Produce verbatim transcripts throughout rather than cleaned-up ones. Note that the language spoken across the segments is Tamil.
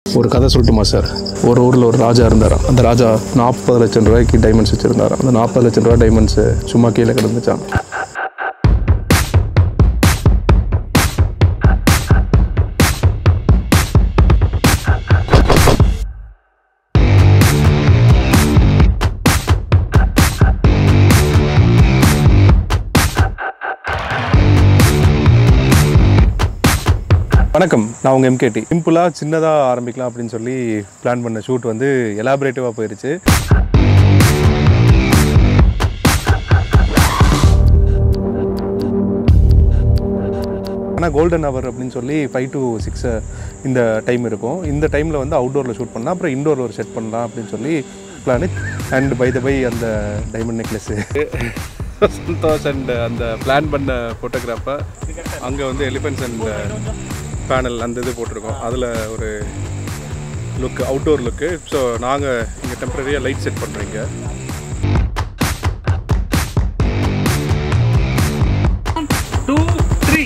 ஒரு கதை சொல்லட்டுமா சார்? ஒரு ஊரில் ஒரு ராஜா இருந்தாராம். அந்த ராஜா நாற்பது லட்சம் ரூபாய்க்கு டைமண்ட்ஸ் வச்சுருந்தாராம். அந்த நாற்பது லட்சம் ரூபாய் டைமண்ட்ஸு சும்மா கீழே கிடந்துச்சான். வணக்கம், நான் உங்கள் எம்கேடி. சிம்பிளாக சின்னதாக ஆரம்பிக்கலாம் அப்படின்னு சொல்லி பிளான் பண்ண ஷூட் வந்து எலாபரேட்டிவாக போயிடுச்சு. ஆனால் கோல்டன் ஹவர் அப்படின்னு சொல்லி ஃபைவ் டு சிக்ஸ் இந்த டைம் இருக்கும். இந்த டைமில் வந்து அவுட்டோரில் ஷூட் பண்ணலாம், அப்புறம் இன்டோரில் ஒரு செட் பண்ணலாம் அப்படின்னு சொல்லி plan. And by the by அந்த டைமண்ட் நெக்லஸ்ஸு சந்தோஷ் அண்ட் அந்த பிளான் பண்ண ஃபோட்டோகிராஃபர் அங்கே வந்து எலிஃபென்ட்ஸ் அண்ட் பேனல் அந்த இது போட்டிருக்கோம். அதில் ஒரு லுக்கு, அவுட்டோர் லுக்கு. ஸோ நாங்கள் இங்கே டெம்பரரியாக லைட் செட் பண்ணுறீங்க. டூ த்ரீ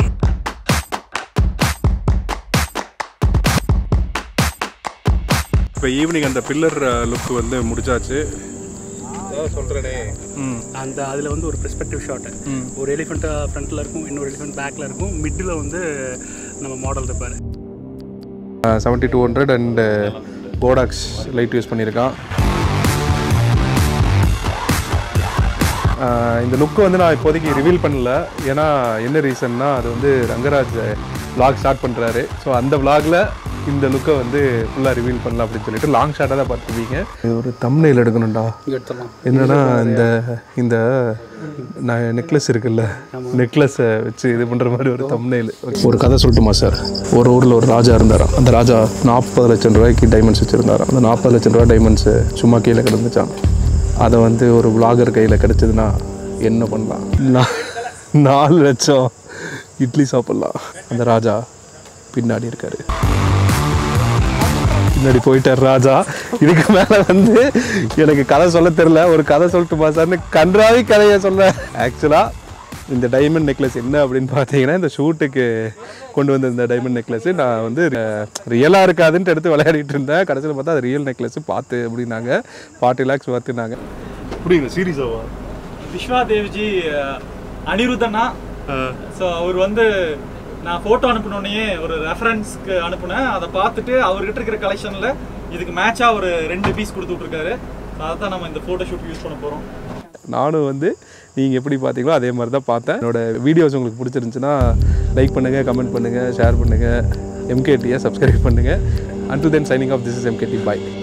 இப்போ ஈவினிங் அந்த பில்லர் லுக்கு வந்து முடிச்சாச்சு. சொல்கிறேனே அந்த அதில் வந்து ஒரு பெர்ஸ்பெக்டிவ் ஷாட்டு, ஒரு எலிஃபெண்ட்டாக ஃப்ரண்ட்டில் இருக்கும், இன்னொரு எலிஃபெண்ட் பேக்கில் இருக்கும், மிட்டில் வந்து நம்ம மாடல் இருப்பார். செவன்ட்டி டூ ஹண்ட்ரட் அண்டு போடாக்ஸ் லைட் யூஸ் பண்ணியிருக்கான். இந்த லுக்கு வந்து நான் இப்போதைக்கு ரிவீல் பண்ணல. ஏன்னா என்ன ரீசன்னா, அது வந்து ரங்கராஜ் விளாக் ஸ்டார்ட் பண்ணுறாரு. ஸோ அந்த விளாகில் இந்த லுக்கை வந்து ஃபுல்லாக ரிவீல் பண்ணலாம் அப்படின்னு சொல்லிட்டு லாங் ஷாட்டாக தான் பார்த்துருப்பீங்க. ஒரு தம்ப்நெயில் எடுக்கணும்டா. என்னன்னா இந்த இந்த நான் நெக்லஸ் இருக்குல்ல, நெக்லஸை வச்சு இது பண்ணுற மாதிரி ஒரு தம்ப்நெயில். ஒரு கதை சொல்லட்டுமா சார்? ஒரு ஊரில் ஒரு ராஜா இருந்தாராம். அந்த ராஜா நாற்பது லட்சம் ரூபாய்க்கு டைமண்ட்ஸ் வச்சுருந்தாராம். அந்த நாற்பது லட்சம் ரூபாய் டைமண்ட்ஸு சும்மா கீழே கிடந்துச்சான். அதை வந்து ஒரு விளாகர் கையில் கிடச்சிதுன்னா என்ன பண்ணலாம்? நாலு லட்சம் இட்லி சாப்பிட்லாம். அந்த ராஜா பின்னாடி இருக்காரு, பின்னாடி போயிட்டார் ராஜா. இதுக்கு மேலே வந்து எனக்கு கதை சொல்ல தெரில. ஒரு கதை சொல்லட்டுமா சார்னு கன்றாவி கதையை சொல்ல. ஆக்சுவலாக இந்த டைமண்ட் நெக்லஸ் என்ன அப்படின்னு பார்த்தீங்கன்னா, இந்த ஷூட்டுக்கு கொண்டு வந்த இந்த டைமண்ட் நெக்லஸ் நான் வந்து ரியலாக இருக்காதுன்ட்டு எடுத்து விளையாடிட்டு இருந்தேன். கடைசியில் பார்த்தா அது ரியல் நெக்லஸ் பார்த்து அப்படின்னாங்க. ஃபார்ட்டி லேக்ஸ் பார்த்துனாங்க. அப்படிங்க சீரியஸாவா? விஸ்வா தேவ்ஜி அனிருத்தனா. ஸோ அவர் வந்து நான் ஃபோட்டோ அனுப்பினோடனே ஒரு ரெஃபரன்ஸ்க்கு அனுப்புனேன். அதை பார்த்துட்டு அவர்கிட்ட இருக்கிற கலெக்ஷனில் இதுக்கு மேட்சாக ஒரு ரெண்டு பீஸ் கொடுத்து விட்ருக்காரு. அதை தான் நம்ம இந்த ஃபோட்டோ ஷூட் யூஸ் பண்ண போகிறோம். நானும் வந்து நீங்கள் எப்படி பார்த்தீங்களோ அதே மாதிரி தான் பார்த்தேன். என்னோடய வீடியோஸ் உங்களுக்கு பிடிச்சிருந்துச்சுன்னா லைக் பண்ணுங்கள், கமெண்ட் பண்ணுங்கள், ஷேர் பண்ணுங்கள், எம்கேடியை சப்ஸ்கிரைப் பண்ணுங்கள். Until then signing off, this is MKD. Bye.